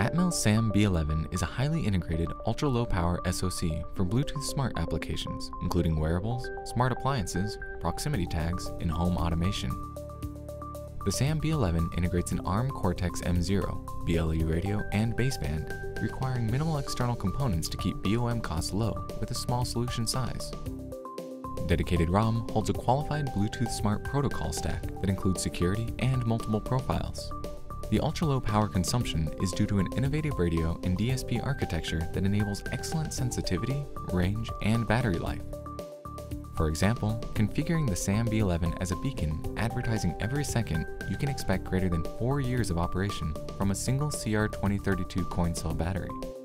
Atmel SAM B11 is a highly integrated, ultra-low power SoC for Bluetooth smart applications, including wearables, smart appliances, proximity tags, and home automation. The SAM B11 integrates an ARM Cortex-M0, BLE radio, and baseband, requiring minimal external components to keep BOM costs low with a small solution size. Dedicated ROM holds a qualified Bluetooth smart protocol stack that includes security and multiple profiles. The ultra-low power consumption is due to an innovative radio and DSP architecture that enables excellent sensitivity, range, and battery life. For example, configuring the SAM B11 as a beacon advertising every second, you can expect greater than 4 years of operation from a single CR2032 coin cell battery.